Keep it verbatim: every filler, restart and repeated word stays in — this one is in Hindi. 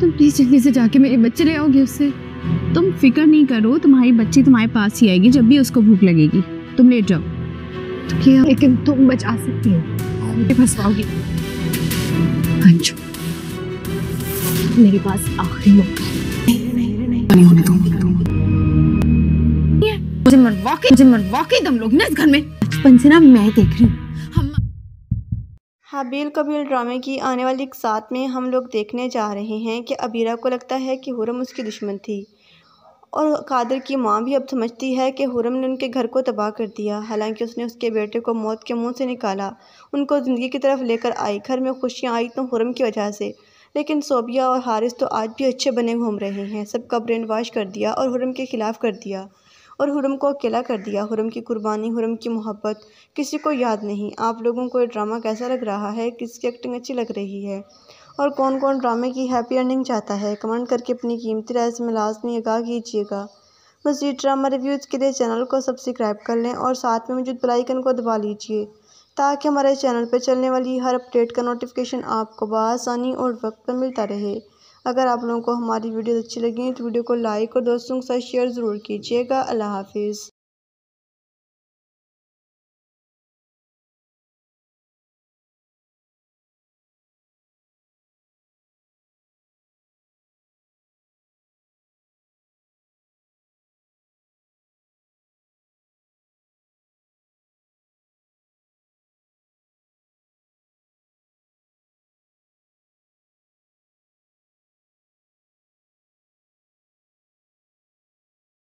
तुम प्लीज जल्दी से जाके मेरे बच्चे ले आओगे उससे। तुम फिक्र नहीं करो, तुम्हारी बच्ची तुम्हारे पास ही आएगी जब भी उसको भूख लगेगी। तुम लेट जाओ। तो लेकिन तुम बचा सकती हो, मुझे फंसाओगी। अंजू, मेरे पास आखिरी मौका नहीं होने दूंगी। मुझे मरवा के मुझे मरवा के दम लोग ना इस घर में। बचपन से ना मैं देख रही हूँ। हाबिल कबील ड्रामे की आने वाली एक साथ में हम लोग देखने जा रहे हैं कि अबीरा को लगता है कि हुरम उसकी दुश्मन थी और कादिर की माँ भी अब समझती है कि हुरम ने उनके घर को तबाह कर दिया। हालांकि उसने उसके बेटे को मौत के मुंह से निकाला, उनको ज़िंदगी की तरफ लेकर आई। घर में खुशियाँ आई तो हुरम की वजह से, लेकिन सोबिया और हारिस तो आज भी अच्छे बने घूम रहे हैं। सबका ब्रेन वॉश कर दिया और हुरम के ख़िलाफ़ कर दिया और हुरम को अकेला कर दिया। हुरम की कुर्बानी, हुरम की मोहब्बत किसी को याद नहीं। आप लोगों को ये ड्रामा कैसा लग रहा है? किसकी एक्टिंग अच्छी लग रही है और कौन कौन ड्रामे की हैप्पी एंडिंग चाहता है? कमेंट करके अपनी कीमती राय से लाजमी आगाह कीजिएगा। मज़ीद ड्रामा रिव्यूज़ के लिए चैनल को सब्सक्राइब कर लें और साथ में मौजूद बेल आइकन को दबा लीजिए ताकि हमारे चैनल पर चलने वाली हर अपडेट का नोटिफिकेशन आपको बआसानी और वक्त पर मिलता रहे। अगर आप लोगों को हमारी वीडियो अच्छी लगी तो वीडियो को लाइक और दोस्तों के साथ शेयर ज़रूर कीजिएगा। अल्लाह हाफिज़।